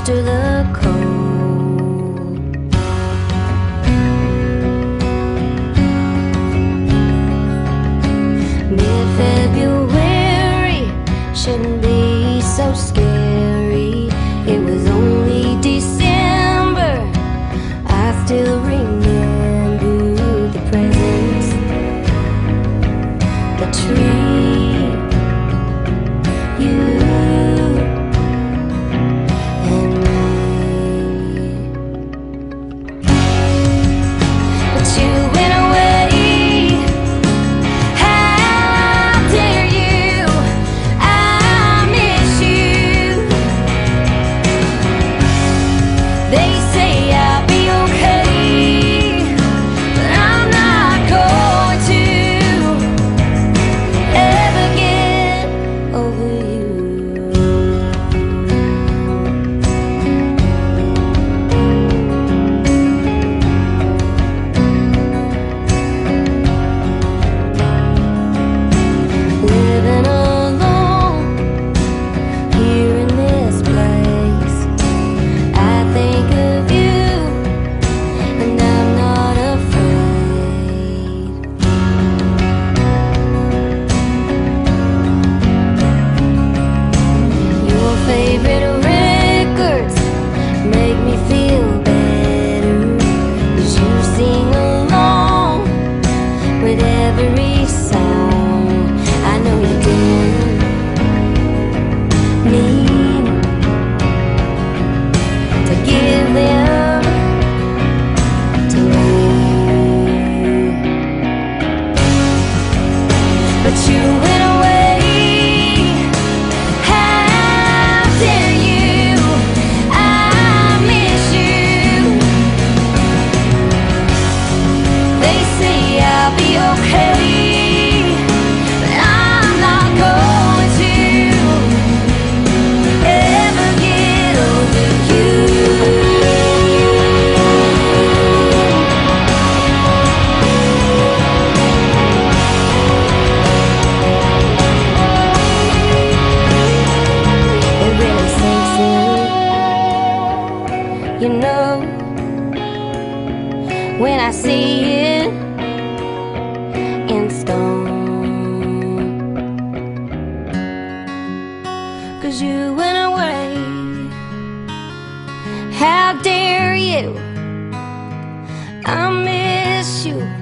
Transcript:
after the cold. Mid-February shouldn't be so scary. It was only December. I still remember the presents, the tree, you and me. But you went away. How dare you? I miss you. They say I'll be okay, but I'm not going to ever get over you. Living alone here in this place, I think of you and I'm not afraid. Your favorite records make me feel better, 'cause you sing along with every song. I know you didn't need to give them to me, but you went away. How dare you? I miss you. They say I'll be okay, but I'm not going to ever get over you. It really sinks in, you know, when I see it in stone. 'Cause you went away. How dare you? I miss you.